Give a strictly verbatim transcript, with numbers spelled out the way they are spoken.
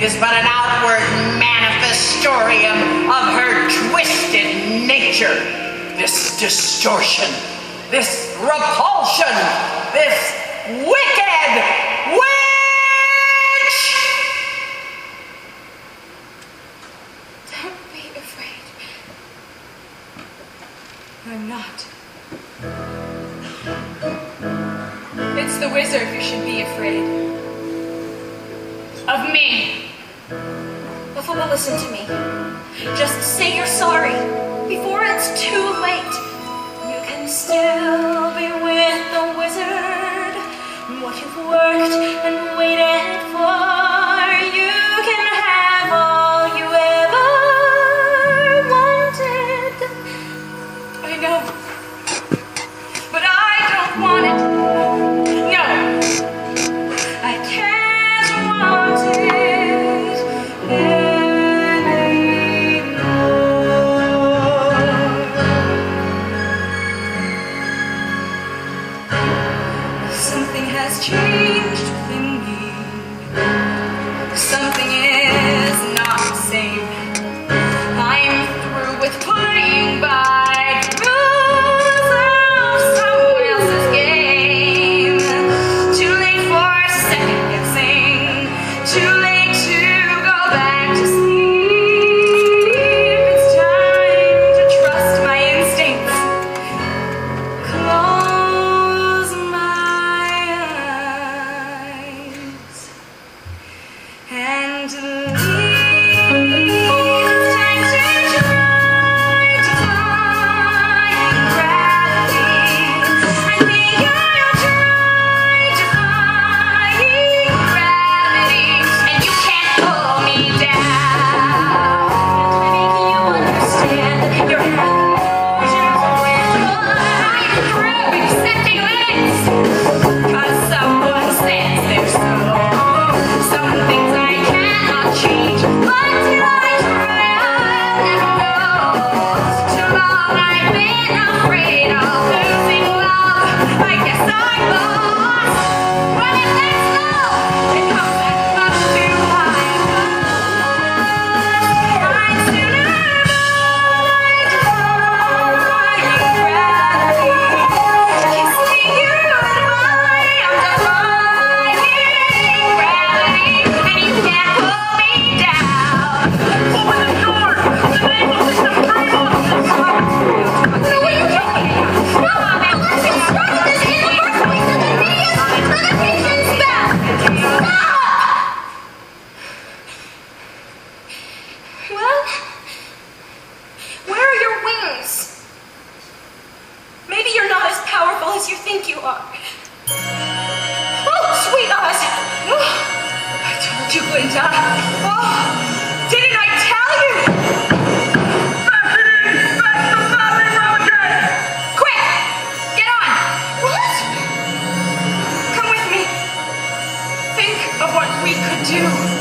is but an outward manifestorium of her twisted nature. This distortion, this repulsion, this wicked witch! Don't be afraid. I'm not. It's the wizard who should be afraid. Of me. Before, listen to me. Just say you're sorry before it's too late. You can still be with the wizard. What you've worked and waited for, you can have all you ever wanted. I know, but I don't want it. No, I can't want it anymore. Something has changed within me. Something is not the same. I'm through with playing by the rules of someone else's game. Too late for second guessing. Too late to go back to sleep. It's time to trust my instincts. Close my eyes and leave. It's time to try defying gravity. I think I'll try defying gravity, and you can't pull me down. And I make you understand that you're having visions with I'm through accepting limits. 'Cause someone says there's so some things I cannot change. Until I try, I'll never know. Too long I've been afraid of losing love. I guess I'm lost. But if that's love, it comes that much too high. I'd sooner die defying gravity. Kissing you goodbye, I'm defying gravity, and you can't pull me down. Open the door! The name of the freedom! No, what are you doing? No, unless you started this universally so that me as limitations back. Stop! Well, where are your wings? Maybe you're not as powerful as you think you are. Oh, sweet Oz! Oh, I told you, Glinda. Oh, didn't I tell you? Quick, get on. What? Come with me. Think of what we could do.